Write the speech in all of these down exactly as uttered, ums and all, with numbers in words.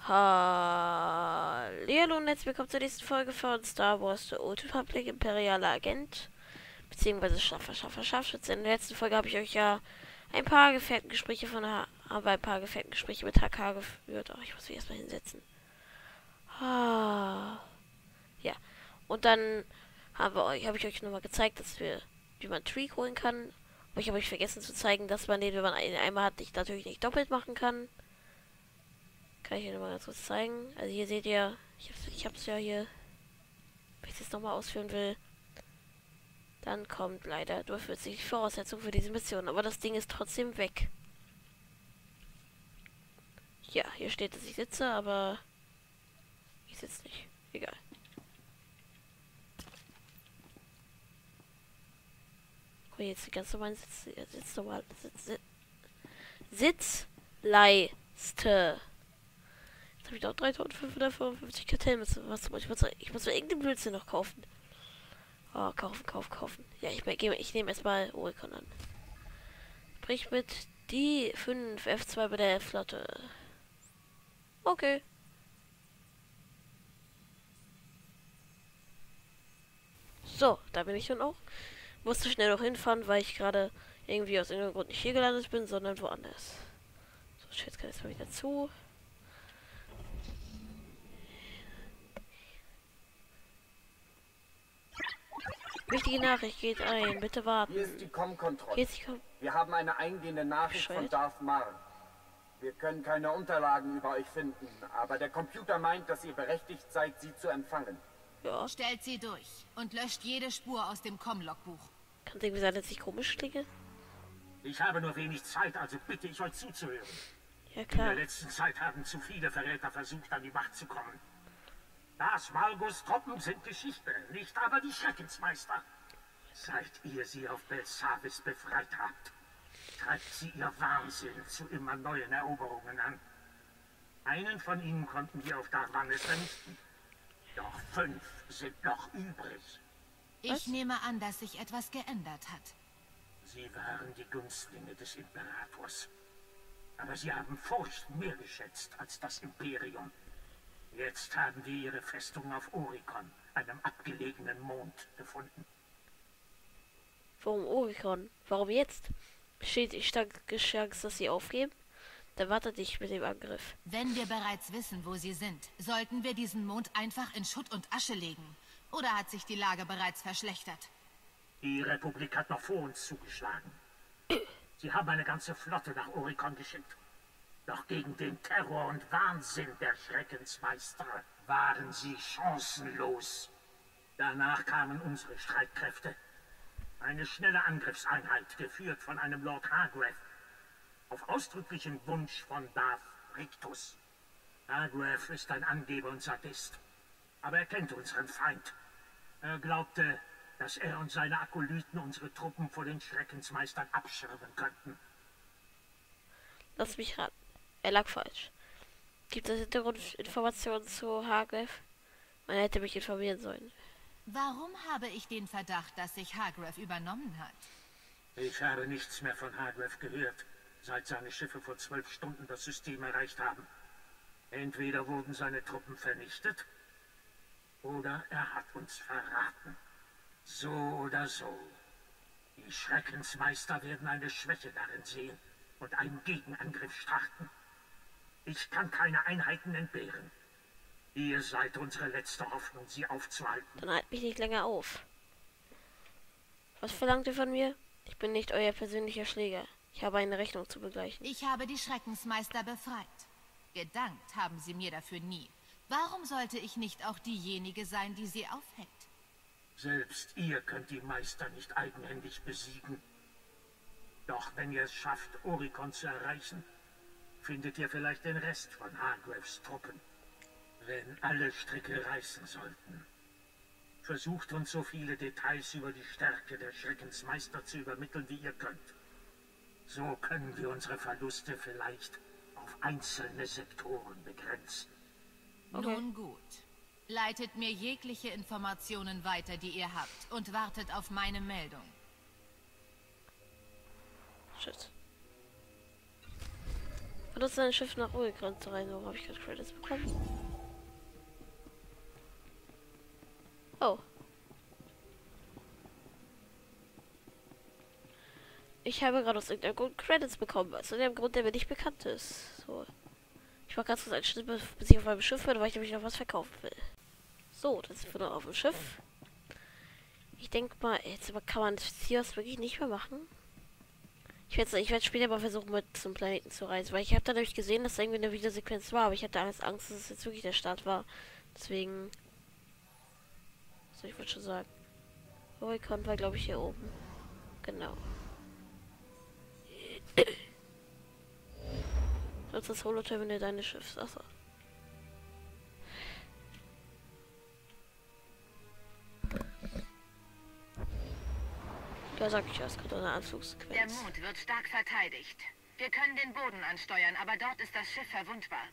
Hallo und herzlich willkommen zur nächsten Folge von Star Wars The Old Republic, Imperialer Agent, beziehungsweise Schaffer, Schaffer, Scharfschütze. In der letzten Folge habe ich euch ja ein paar Gefährtengespräche von H aber ein paar Gefährtengespräche mit H K geführt. Ach, ich muss mich erstmal hinsetzen. Ah, ja. Und dann haben wir euch, habe ich euch nochmal gezeigt, dass wir, wie man Tweak holen kann. Aber ich habe euch vergessen zu zeigen, dass man den, wenn man einen einmal hat, nicht, natürlich nicht doppelt machen kann. Kann ich euch nochmal ganz kurz zeigen. Also hier seht ihr, ich hab's, ich hab's ja hier, wenn ich das nochmal ausführen will, dann kommt leider durchführlich die Voraussetzung für diese Mission. Aber das Ding ist trotzdem weg. Ja, hier steht, dass ich sitze, aber ich sitze nicht. Egal. Guck mal, jetzt die ganz normalen Sitz, Sitz normal, Sitz, Sitz, Sitzleiste. Jetzt habe ich noch dreitausendfünfhundertfünfundfünfzig Kartellen. Was, was, ich muss, ich muss mir irgendeinen Blödsinn noch kaufen. Oh, kaufen, kaufen, kaufen. Ja, ich, ich nehme erstmal Oricon an. Sprich mit die fünf F zwei bei der Flotte. Okay. So, da bin ich dann auch. Musste schnell noch hinfahren, weil ich gerade irgendwie aus irgendeinem Grund nicht hier gelandet bin, sondern woanders. So, ich jetzt kann jetzt mal wieder zu. Wichtige Nachricht geht ein. Bitte warten. Hier ist die Com-Kontrolle. Hier ist die Com Wir haben eine eingehende Nachricht von Darth Marn. Wir können keine Unterlagen über euch finden, aber der Computer meint, dass ihr berechtigt seid, sie zu empfangen. Ja. Stellt sie durch und löscht jede Spur aus dem Com-Logbuch. Kann es irgendwie sein, dass ich komisch klinge? Ich habe nur wenig Zeit, also bitte ich euch zuzuhören. Ja, In klar. der letzten Zeit haben zu viele Verräter versucht, an die Macht zu kommen. Das Malgus Truppen sind Geschichte, nicht aber die Schreckensmeister. Seit ihr sie auf Belsavis befreit habt, treibt sie ihr Wahnsinn zu immer neuen Eroberungen an. Einen von ihnen konnten wir auf Darwanis vernichten. Doch fünf sind noch übrig. Ich Was? nehme an, dass sich etwas geändert hat. Sie waren die Günstlinge des Imperators. Aber sie haben Furcht mehr geschätzt als das Imperium. Jetzt haben wir ihre Festung auf Oricon, einem abgelegenen Mond, gefunden. Warum Oricon? Warum jetzt? Besteht die starke Chance, dass sie aufgeben? Dann wartet dich mit dem Angriff. Wenn wir bereits wissen, wo sie sind, sollten wir diesen Mond einfach in Schutt und Asche legen. Oder hat sich die Lage bereits verschlechtert? Die Republik hat noch vor uns zugeschlagen. Sie haben eine ganze Flotte nach Oricon geschickt. Doch gegen den Terror und Wahnsinn der Schreckensmeister waren sie chancenlos. Danach kamen unsere Streitkräfte. Eine schnelle Angriffseinheit, geführt von einem Lord Hargrave. Auf ausdrücklichen Wunsch von Darth Rictus. Hargrave ist ein Angeber und Sadist. Aber er kennt unseren Feind. Er glaubte, dass er und seine Akolyten unsere Truppen vor den Schreckensmeistern abschirmen könnten. Lass mich raten. Er lag falsch. Gibt es Hintergrundinformationen zu Hargrave? Man hätte mich informieren sollen. Warum habe ich den Verdacht, dass sich Hargrave übernommen hat? Ich habe nichts mehr von Hargrave gehört, seit seine Schiffe vor zwölf Stunden das System erreicht haben. Entweder wurden seine Truppen vernichtet, oder er hat uns verraten. So oder so. Die Schreckensmeister werden eine Schwäche darin sehen und einen Gegenangriff starten. Ich kann keine Einheiten entbehren. Ihr seid unsere letzte Hoffnung, sie aufzuhalten. Dann halt mich nicht länger auf. Was verlangt ihr von mir? Ich bin nicht euer persönlicher Schläger. Ich habe eine Rechnung zu begleichen. Ich habe die Schreckensmeister befreit. Gedankt haben sie mir dafür nie. Warum sollte ich nicht auch diejenige sein, die sie aufhält? Selbst ihr könnt die Meister nicht eigenhändig besiegen. Doch wenn ihr es schafft, Oricon zu erreichen, findet ihr vielleicht den Rest von Hargraves Truppen. Wenn alle Stricke reißen sollten. Versucht uns so viele Details über die Stärke der Schreckensmeister zu übermitteln, wie ihr könnt. So können wir unsere Verluste vielleicht auf einzelne Sektoren begrenzen. Okay. Nun gut. Leitet mir jegliche Informationen weiter, die ihr habt, und wartet auf meine Meldung. Shit. Benutze dein Schiff nach Oricon zu reisen. Warum habe ich gerade Credits bekommen? Oh. Ich habe gerade aus irgendeinem Grund Credits bekommen. Aus dem Grund, der mir nicht bekannt ist. So. Ich war ganz kurz einen Schritt, bis ich auf meinem Schiff bin, weil ich nämlich noch was verkaufen will. So, das sind wir noch auf dem Schiff. Ich denke mal, jetzt aber kann man hier was wirklich nicht mehr machen. Ich werde ich werd später mal versuchen, mit zum Planeten zu reisen, weil ich habe da nämlich gesehen, dass irgendwie eine Videosequenz war, aber ich hatte Angst, Angst, dass es jetzt wirklich der Start war. Deswegen. So, ich würde schon sagen. Oricon war, glaube ich, hier oben. Genau. Nutze das Holo-Terminal deines Schiffs. Achso. Da sag ich ja, es kommt eine Anflugsequenz. Der Mond wird stark verteidigt. Wir können den Boden ansteuern, aber dort ist das Schiff verwundbar.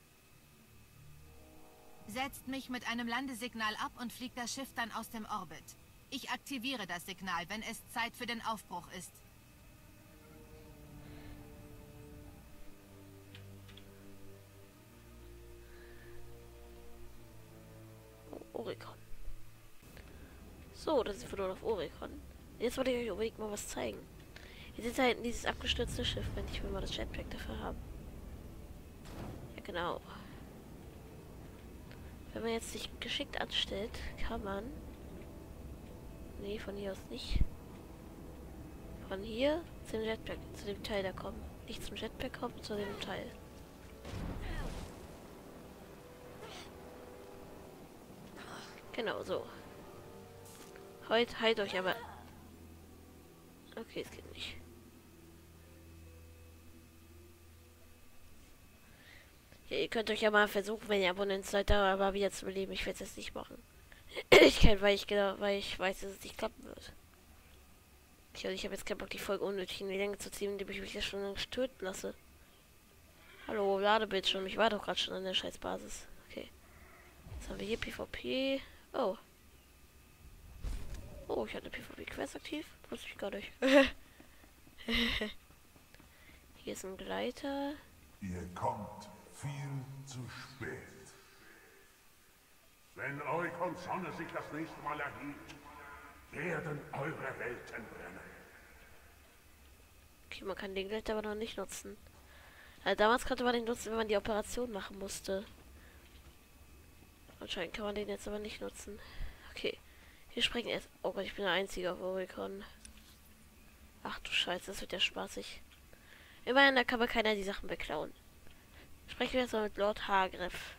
Setzt mich mit einem Landesignal ab und fliegt das Schiff dann aus dem Orbit. Ich aktiviere das Signal, wenn es Zeit für den Aufbruch ist. Oricon. So, das ist nur auf Oricon. Jetzt wollte ich euch unbedingt mal was zeigen. Ihr seht da hinten dieses abgestürzte Schiff, wenn ich will mal das Jetpack dafür haben. Ja, genau. Wenn man jetzt sich geschickt anstellt, kann man... Nee, von hier aus nicht. Von hier zu dem Jetpack, zu dem Teil da kommen. Nicht zum Jetpack kommen, zu dem Teil. Genau, so. Heute halt euch aber... Okay, es geht nicht. Ja, ihr könnt euch ja mal versuchen, wenn ihr Abonnent seid, aber wieder zu beleben. Ich werde es jetzt nicht machen. Ich kann, weil ich genau, weil ich weiß, dass es nicht klappen wird. Ich, also ich habe jetzt keinen Bock, die Folge unnötig in die Länge zu ziehen, indem ich mich das schon töten lasse. Hallo, Ladebildschirm. Ich war doch gerade schon an der Scheißbasis. Okay. Jetzt haben wir hier PvP. Oh. Oh, ich hatte PvP-Quest aktiv. Wusste ich gar nicht. Hier ist ein Gleiter. Ihr kommt viel zu spät. Wenn Oricons Sonne sich das nächste Mal erhebt, werden eure Welten brennen. Okay, man kann den Gleiter aber noch nicht nutzen. Also damals konnte man den nutzen, wenn man die Operation machen musste. Anscheinend kann man den jetzt aber nicht nutzen. Okay. Wir springen erst. Oh Gott, ich bin der Einzige auf Oricon. Ach du Scheiße, das wird ja spaßig. Immerhin, da kann man keiner die Sachen beklauen. Sprechen wir jetzt mal mit Lord Hargreff.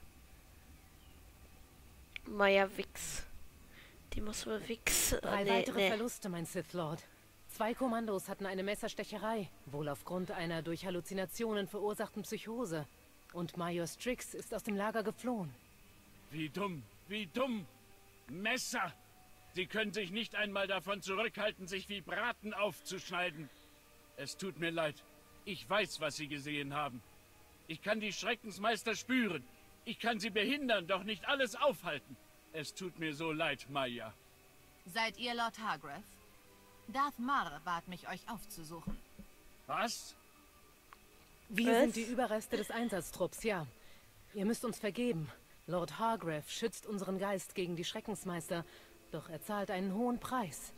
Maya Wix. Die muss wohl Wix. Drei nee, weitere nee. Verluste, mein Sith Lord. Zwei Kommandos hatten eine Messerstecherei, wohl aufgrund einer durch Halluzinationen verursachten Psychose. Und Major Strix ist aus dem Lager geflohen. Wie dumm, wie dumm! Messer! Sie können sich nicht einmal davon zurückhalten, sich wie Braten aufzuschneiden. Es tut mir leid. Ich weiß, was Sie gesehen haben. Ich kann die Schreckensmeister spüren. Ich kann sie behindern, doch nicht alles aufhalten. Es tut mir so leid, Maya. Seid ihr Lord Hargreff? Darth Marr bat mich, euch aufzusuchen. Was? Wir Was? sind die Überreste des Einsatztrupps, ja. Ihr müsst uns vergeben. Lord Hargreff schützt unseren Geist gegen die Schreckensmeister, doch er zahlt einen hohen Preis.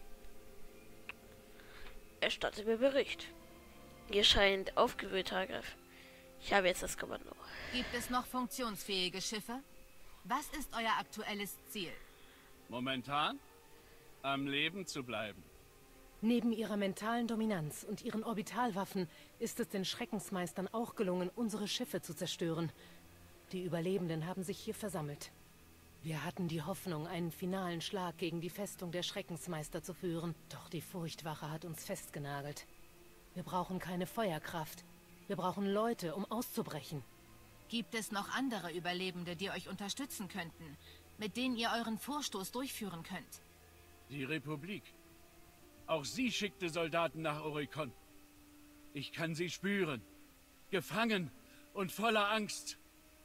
Erstatte mir Bericht. Ihr scheint aufgewühlt, Hargreff. Ich habe jetzt das Kommando. Gibt es noch funktionsfähige Schiffe? Was ist euer aktuelles Ziel? Momentan? Am Leben zu bleiben. Neben ihrer mentalen Dominanz und ihren Orbitalwaffen ist es den Schreckensmeistern auch gelungen, unsere Schiffe zu zerstören. Die Überlebenden haben sich hier versammelt. Wir hatten die Hoffnung, einen finalen Schlag gegen die Festung der Schreckensmeister zu führen, doch die Furchtwache hat uns festgenagelt. Wir brauchen keine Feuerkraft. Wir brauchen Leute, um auszubrechen. Gibt es noch andere Überlebende, die euch unterstützen könnten, mit denen ihr euren Vorstoß durchführen könnt? Die Republik. Auch sie schickte Soldaten nach Oricon. Ich kann sie spüren. Gefangen und voller Angst.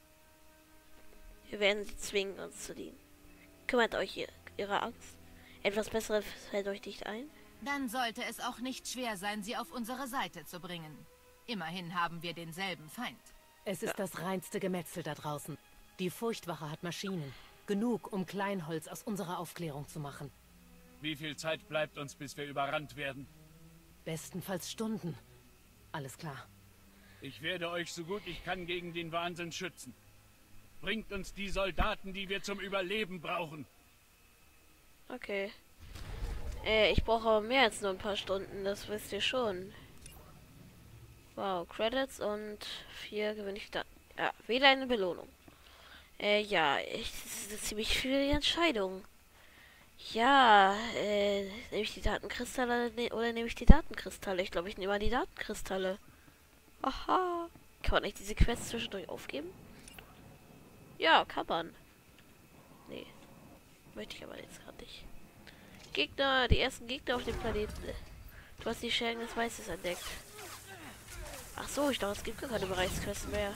Wir werden sie zwingen, uns zu dienen. Kümmert euch ihr, ihrer Angst. Etwas Besseres fällt euch nicht ein? Dann sollte es auch nicht schwer sein, sie auf unsere Seite zu bringen. Immerhin haben wir denselben Feind. Es ist das reinste Gemetzel da draußen. Die Furchtwache hat Maschinen. Genug, um Kleinholz aus unserer Aufklärung zu machen. Wie viel Zeit bleibt uns, bis wir überrannt werden? Bestenfalls Stunden. Alles klar. Ich werde euch so gut ich kann gegen den Wahnsinn schützen. Bringt uns die Soldaten, die wir zum Überleben brauchen. Okay. Äh, ich brauche aber mehr als nur ein paar Stunden, das wisst ihr schon. Wow, Credits und vier gewinne ich da. Ja, wähle eine Belohnung. Äh, ja, ich, das ist ziemlich viel Entscheidung. Ja, äh, nehme ich die Datenkristalle ne, oder nehme ich die Datenkristalle? Ich glaube, ich nehme mal die Datenkristalle. Aha. Kann man nicht diese Quests zwischendurch aufgeben? Ja, kann man. Nee. Möchte ich aber jetzt gerade nicht. Gegner, die ersten Gegner auf dem Planeten. Du hast die Schergen des Meisters entdeckt. Ach so, ich dachte, es gibt gar keine Bereichsquests mehr.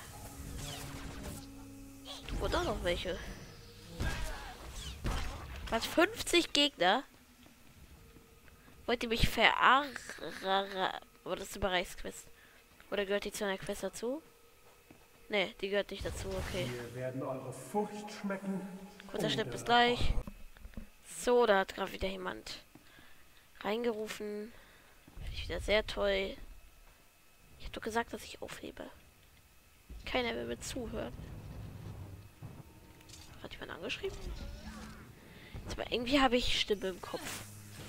Du und auch noch welche. Was? fünfzig Gegner? Wollt ihr mich verarren? Aber das ist eine Bereichsquest. Oder gehört die zu einer Quest dazu? Ne, die gehört nicht dazu, okay. Wir werden eure Furcht schmecken. Kurzer Schnitt, bis gleich. So, da hat gerade wieder jemand reingerufen. Finde ich wieder sehr toll. Ich habe doch gesagt, dass ich aufhebe. Keiner will mir zuhören. Hat jemand angeschrieben? Jetzt aber irgendwie habe ich Stimme im Kopf.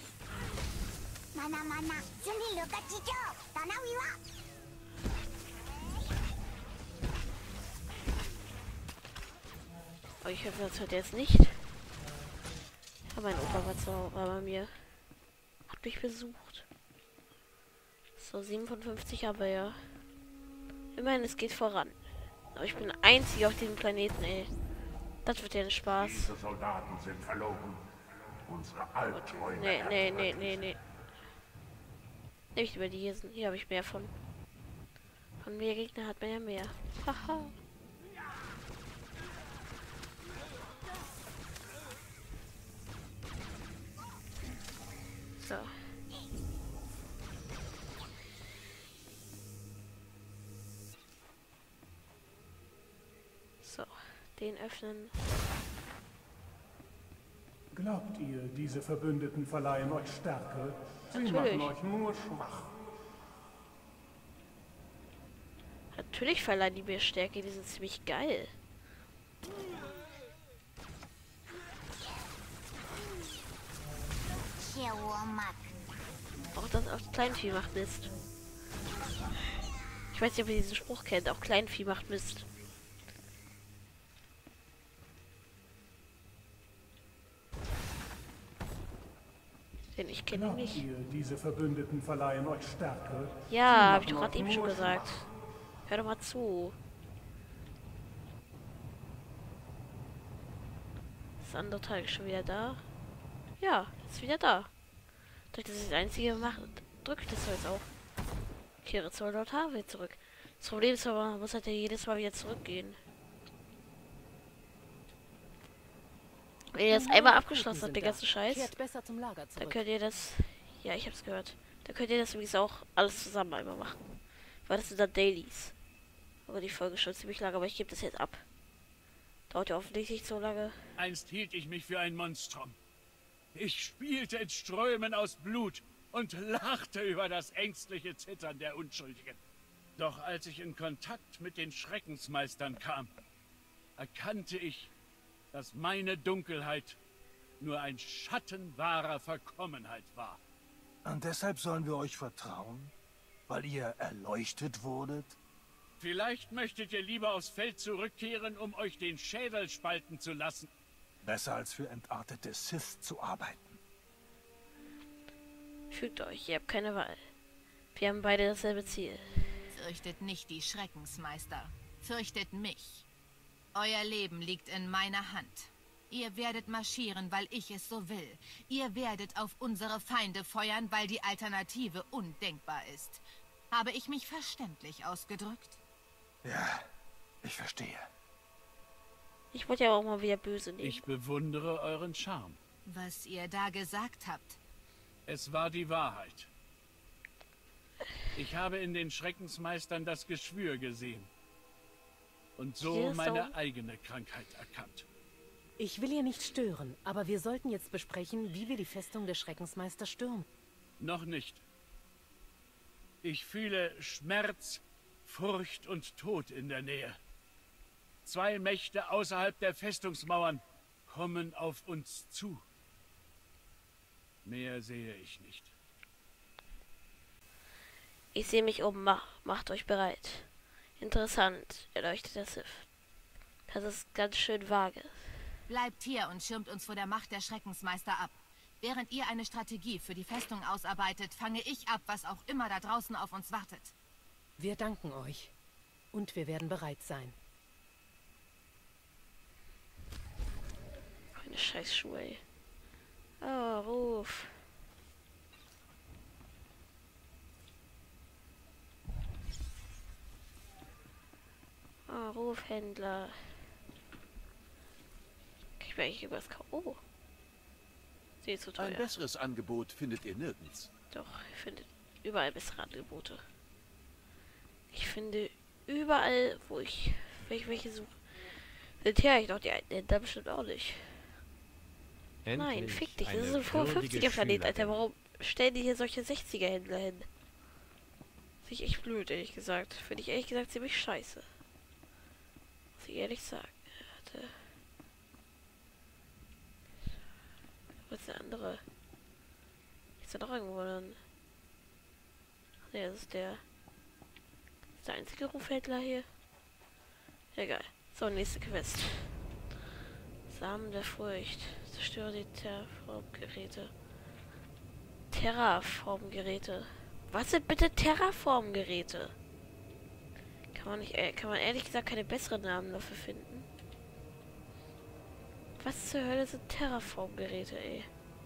Aber ich hoffe, das hört er jetzt nicht. Ja, mein Opa war, zu, war bei mir. Hat mich besucht. So, sieben von fünfzig aber ja. Immerhin, es geht voran. Aber ich bin der Einzige auf diesem Planeten, ey. Das wird ja ein Spaß. Diese Soldaten sind verloren. Unsere Albträume. Nee, nee, nee, nee, nee. Nehme ich lieber die hier sind. Hier habe ich mehr von. Von mehr Gegner hat man ja mehr. Haha. So. So, den öffnen. Glaubt ihr, diese Verbündeten verleihen euch Stärke? Sie Natürlich. machen euch nur schwach. Natürlich verleihen die mir Stärke, die sind ziemlich geil. Auch das auch Kleinvieh macht Mist. Ich weiß nicht, ob ihr diesen Spruch kennt. Auch Kleinvieh macht Mist. Den ich kenne ihn nicht. Ihr, diese Verbündeten verleihen euch Stärke? Ja, habe ich doch gerade eben schon gesagt. Hör doch mal zu. Das andere Teil ist schon wieder da. Ja, ist wieder da. Durch das ist das einzige macht, drückt das jetzt auch. Kehre zur Lord Harvey zurück. Das Problem ist aber, man muss halt ja jedes Mal wieder zurückgehen. Wenn ihr das einmal abgeschlossen habt, den ganzen Scheiß, dann könnt ihr das... Ja, ich hab's gehört. Dann könnt ihr das übrigens auch alles zusammen einmal machen. Weil das sind dann Dailies. Aber die Folge ist schon ziemlich lang, aber ich gebe das jetzt ab. Dauert ja hoffentlich nicht so lange. Einst hielt ich mich für ein Monstrum. Ich spielte in Strömen aus Blut und lachte über das ängstliche Zittern der Unschuldigen. Doch als ich in Kontakt mit den Schreckensmeistern kam, erkannte ich, dass meine Dunkelheit nur ein Schatten wahrer Verkommenheit war. Und deshalb sollen wir euch vertrauen? Weil ihr erleuchtet wurdet? Vielleicht möchtet ihr lieber aufs Feld zurückkehren, um euch den Schädel spalten zu lassen. Besser als für entartete Sith zu arbeiten. Fügt euch, ihr habt keine Wahl. Wir haben beide dasselbe Ziel. Fürchtet nicht die Schreckensmeister. Fürchtet mich. Euer Leben liegt in meiner Hand. Ihr werdet marschieren, weil ich es so will. Ihr werdet auf unsere Feinde feuern, weil die Alternative undenkbar ist. Habe ich mich verständlich ausgedrückt? Ja, ich verstehe. Ich wollte ja auch mal wieder böse nehmen. Ich bewundere euren Charme. Was ihr da gesagt habt. Es war die Wahrheit. Ich habe in den Schreckensmeistern das Geschwür gesehen. Und so Hier, meine so. eigene Krankheit erkannt. Ich will ihr nicht stören, aber wir sollten jetzt besprechen, wie wir die Festung der Schreckensmeister stürmen. Noch nicht. Ich fühle Schmerz, Furcht und Tod in der Nähe. Zwei Mächte außerhalb der Festungsmauern kommen auf uns zu. Mehr sehe ich nicht. Ich sehe mich um. Mach, macht euch bereit. Interessant, erleuchtet der Sith. Das ist ganz schön vage. Bleibt hier und schirmt uns vor der Macht der Schreckensmeister ab. Während ihr eine Strategie für die Festung ausarbeitet, fange ich ab, was auch immer da draußen auf uns wartet. Wir danken euch. Und wir werden bereit sein. Meine scheiß Schuhe, ey. Oh, Ruf. Oh, Rufhändler. Ich will eigentlich übers K O. Sie ist so teuer. Ein besseres Angebot findet ihr nirgends. Doch, ich finde überall bessere Angebote. Ich finde überall, wo ich, wenn ich welche suche, sind hier eigentlich noch die alten Händler bestimmt auch nicht. Endlich Nein, fick dich, das eine ist ein fünfundfünfziger Planet, Alter. Warum stellen die hier solche sechziger Händler hin? Finde ich echt blöd, ehrlich gesagt. Finde ich ehrlich gesagt ziemlich scheiße. Muss ich ehrlich sagen. Warte. Was ist der andere? Ist da noch irgendwo dann? Ach nee, das ist der. Das ist der einzige Rufhändler hier. Egal. So, nächste Quest. Samen der Furcht. Zerstöre die Terraformgeräte. Terraformgeräte. Was sind bitte Terraformgeräte? Kann man nicht, äh, kann man ehrlich gesagt keine besseren Namen dafür finden? Was zur Hölle sind Terraformgeräte, ey?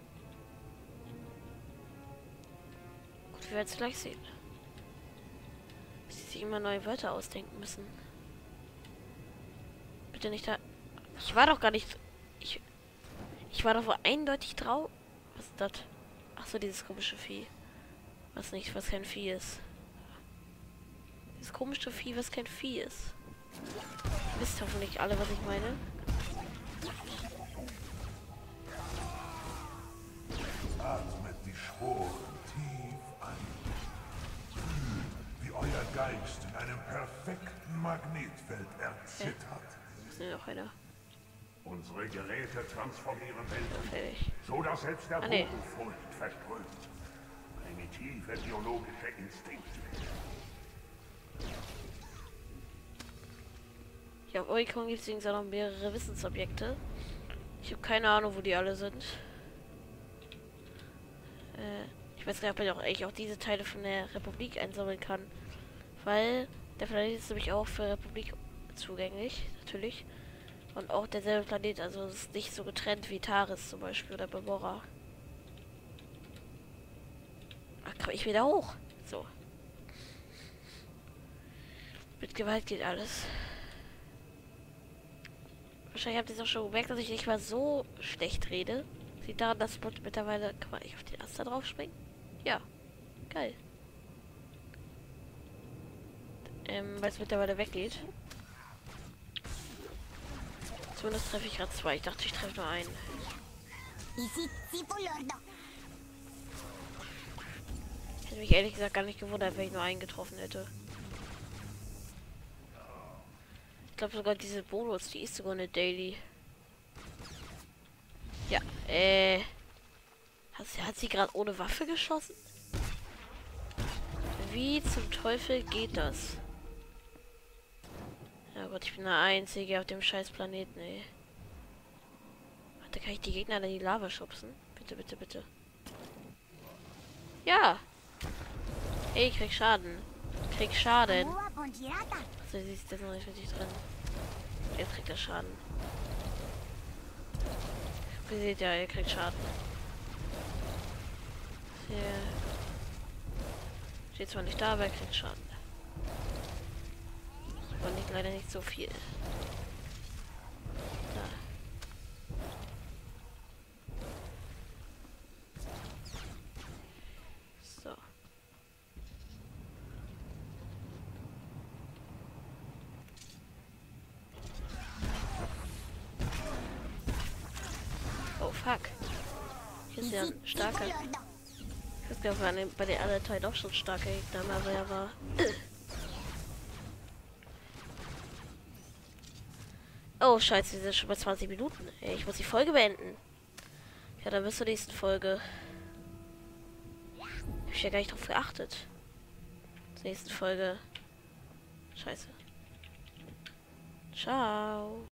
Gut, wir werden es gleich sehen. Dass sie sich immer neue Wörter ausdenken müssen. Bitte nicht da. Ich war doch gar nicht. Ich. Ich war doch wohl eindeutig drauf. Was ist das? Ach so, dieses komische Vieh. Was nicht, was kein Vieh ist. Dieses komische Vieh, was kein Vieh ist. Ihr wisst hoffentlich alle, was ich meine. Atmet die Sporen tief ein. Fühlt, wie euer Geist in einem perfekten Magnetfeld erzittert. Ja. Ist nur noch einer. Unsere Geräte transformieren Welten, Fertig. so dass selbst der Ah, nee. Boden Furcht verströmt. Primitive biologische Instinkte. Ja, auf Oricon gibt es übrigens auch noch mehrere Wissensobjekte. Ich habe keine Ahnung, wo die alle sind. Äh, ich weiß gar nicht, ob man auch eigentlich auch diese Teile von der Republik einsammeln kann. Weil der Planet ist nämlich auch für Republik zugänglich, natürlich. Und auch derselbe Planet, also es ist nicht so getrennt wie Taris zum Beispiel oder Bemora. Ach, komm ich wieder hoch. So. Mit Gewalt geht alles. Wahrscheinlich habt ihr es auch schon gemerkt, dass ich nicht mal so schlecht rede. Sieht daran, dass Bot mittlerweile... Kann man nicht auf den Ast da drauf springen? Ja. Geil. Ähm, weil es mittlerweile weggeht. Zumindest treffe ich gerade zwei. Ich dachte, ich treffe nur einen. Hätte mich ehrlich gesagt gar nicht gewundert, wenn ich nur einen getroffen hätte. Ich glaube sogar diese Bonus, die ist sogar eine Daily. Ja, äh... Hat sie, hat sie gerade ohne Waffe geschossen? Wie zum Teufel geht das? Ja Gott, ich bin der Einzige auf dem scheiß Planeten, ey. Warte, kann ich die Gegner in die Lava schubsen? Bitte, bitte, bitte. Ja! Ey, ich krieg Schaden. Ich krieg Schaden. So, sie ist jetzt noch nicht richtig drin. Jetzt kriegt er Schaden. Ihr seht ja, ihr kriegt Schaden. Hier. Steht zwar nicht da, aber er kriegt Schaden. Aber nicht, leider nicht so viel. Da. So. Fuck. Hier ist ja ein starker. Ich weiß gar nicht, ob er bei den anderen Teilen auch schon starker Gegner war, aber er war. Oh, scheiße, wir sind schon bei zwanzig Minuten. Ey, ich muss die Folge beenden. Ja, dann bis zur nächsten Folge. Hab ich ja gar nicht drauf geachtet. Zur nächsten Folge. Scheiße. Ciao.